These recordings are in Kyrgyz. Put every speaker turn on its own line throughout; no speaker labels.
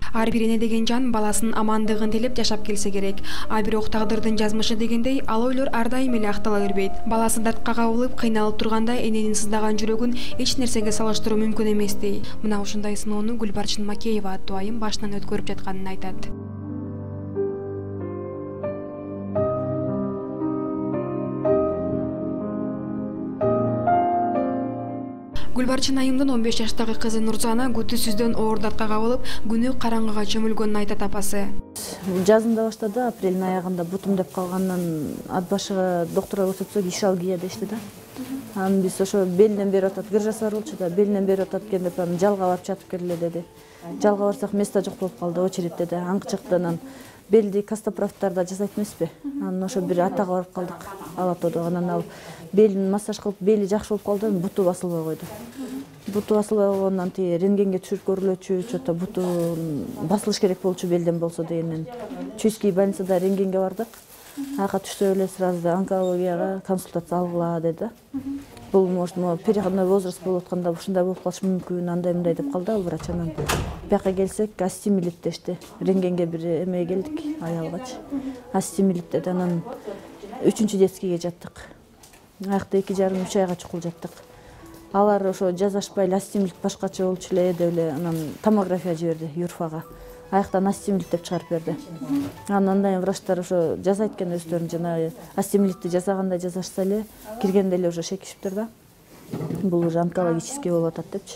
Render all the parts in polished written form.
Ар бирине деген жан баласынын амандыгын тилеп жашап келсе керек. А бирок тагдырдын жазмышы дегендей, ал ойлор ар дайым эле актала бербейт. Баласы дартка кабылып, кыйналып турганда эненин сыздаган жүрөгүн эч нерсеге салыштыруу мүмкүн эместей. Мына ушундай сыноону Гүлбарчын Макеева аттуу айым башынан өткөрүп жатканын айтат. Гүлбарчын айымдын 15 жаштагы кызы Нурзана күтүүсүздөн оор дартка кабылып, күнү караңгыга чөмүлгөнүн айтат апасы.
Жазында баштады, апрелдин аягында бутум деп калгандан ат башыга доктурга көрсөтсөк, ишалгия дешти да. Анан биз ошо белинен бери атат, кыр жасар болчу да, белинен бери атат экен деп анан жалга барып жатып келе деди. Жалга барсак место жок болуп калды, очередь деди. Аңкычыктан белди кастоправтарда жасайт эмеспи. Анан ошо бир атага барып калдык, Алатоодо. Анан ал белин массаж кылып, бели жакшы болуп калды, буту басылбай койду. Буту басылбай койгондон рентгенге түшүрүп көрүлөчү, чото буту басылыш керек болчу белден болсо дегенден. Чуйский больницада рентгенге бардык. Ага түшсө эле сразу онкологияга консультация алгыла деди. Бул может переходной возраст болуп атканда ушундай болуп калышы мүмкүн, андай мындай деп калды ал врач. Анан бияка келсек, астимилит дешти. Рентгенге бир эмеге келдик, аялгачы. Астимилит деди. Анан 3-чү детскийге жаттык. Аякта 2,5-3 айга чукул жаттык. Алар ошо жазашпай эле астимилит башкача болчу эле деп эле анан томография жиберди Юрфага. Аяктан астимилит деп чыгарып берди. Андан кийин врачтар ошо жасайт экен өздөрүн, жанагы астимилитти жасагандай жасашса эле киргенде эле уже шекишиптир да. Бул уже онкологический болуп атат депчи.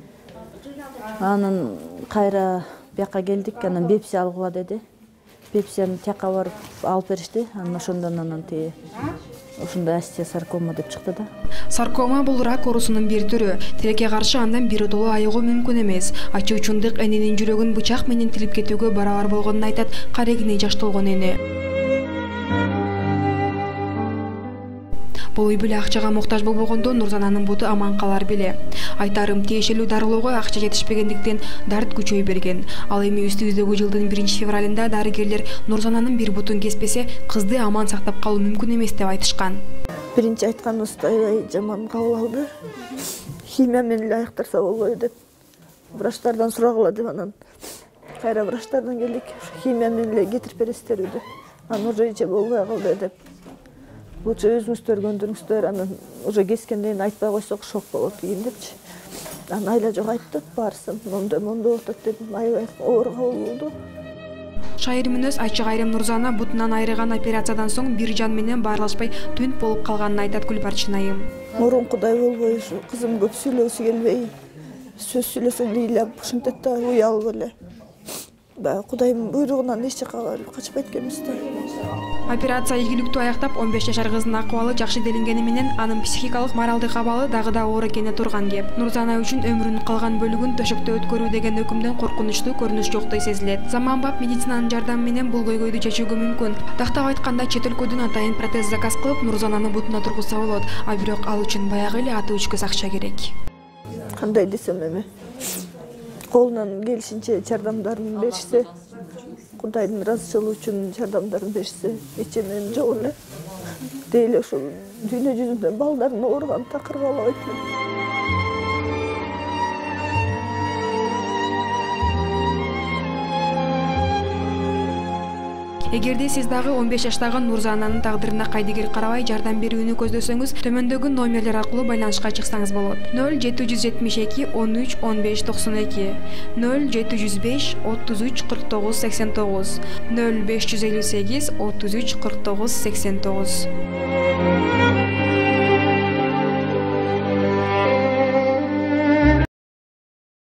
Анан кайра бияка келдик, анан бепси алгыла деди. Бепсияны тияка барып алып беришти. Анан ошондон анан ушундай остеосаркома деп чыкты да.
Саркома бул рак оорусунун бир түрү. Тилекке каршы андан биротоло айыгуу мүмкүн эмес. Ачуучундук эненин жүрөгүн бычак менен тилип кетүүгө барабар болгонун айтат Карегине жаш толгон эне. Бул үй бүлө акчага муктаж болбогондо Нурзананын буту аман калар беле. Айтарым, тиешелүү дарылоого акча жетишпегендиктен дарт күчөй берген. Ал эми үстүбүздөгү жылдын 1-февралында дарыгерлер Нурзананын бир бутун кеспесе, кызды аман сактап калуу мүмкүн эмес деп айтышкан.
Биринчи айтканыбызда аябай жаман кабыл алды. Химия менен эле аяктарса болбойт деп. Врачтардан сурагыла деп анан кайра врачтардан келдик. Химия менен эле кетирип бересиздерби деп. Анан уже иче болбой калды деп. Лучше өзүңүздөр көндүрүңүздөр, анан уже кескенден айтпай койсок шок болот кийин депчи. Анан айла жок айтты, барсын, мондой атат дедим, аябай оор кабыл болду.
Шайыр мүнөз ачык айрым Нурзана бутунан айрыган операциядан соң бир жан менен баарлашпай түнт болуп калганын айтат Гүлбарчын айым.
Мурункудай болбой, кызым көп сүйлөгүсү келбей, сөз сүйлөсөң ыйлап, ушинтет да уялып эле. Кудайдын буйругунан эч жака качпайт экенбиз да.
Операция ийгиликтүү аяктап, 15 жашар кыздын акыбалы жакшы делингени менен анын психикалык моралдык абалы дагы да оор экени турган кеп. Нурзана үчүн өмүрүнүн калган бөлүгүн төшөктө өткөрүү деген өкүмдөн коркунучтуу көрүнүш жоктой сезилет. Заманбап медицинанын жардамы менен бул көйгөйдү чечүүгө мүмкүн. Тактап айтканда, чет өлкөдөн атайын протез заказ кылып Нурзананы бутуна тургузса болот, а бирок ал үчүн баягы эле аты үч көз акча керек.
Кандай десем эми? Колунан келишинче жардамдарын беришсе, Кудайдын ыраазычылыгы үчүн жардамдарын беришсе, эч эме жок эле. Дейли ошол дүйнө жүзүндө балдарын ооруган такыр каалабайт элем.
Эгерде сиз дагы 15 жаштагы Нурзананын тагдырына кайдыгер карабай жардам берүүнү көздөсөңүз, төмөндөгү номерлер аркылуу байланышка чыксаңыз болот. 0772 13 15 92, 0705 33 49 89, 0558 33 49 89.